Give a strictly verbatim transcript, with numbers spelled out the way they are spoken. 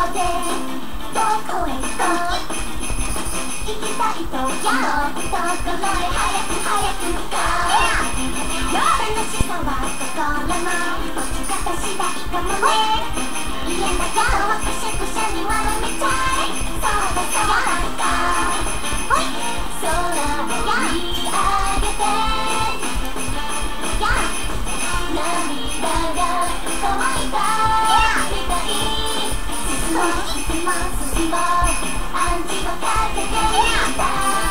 ぜどこへ行こう行きたいところへ早く早く行こう楽しさは心の持ち方次第かもね家の中をくしゃくしゃに丸めちゃえそうだそうだほい空を見上げてや涙が乾いたみたい進もう進もう進もう暗示をかけていた